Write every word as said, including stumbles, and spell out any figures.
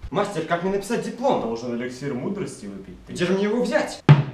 Мастер, как мне написать диплом? Должен эликсир мудрости выпить. Где же мне его взять?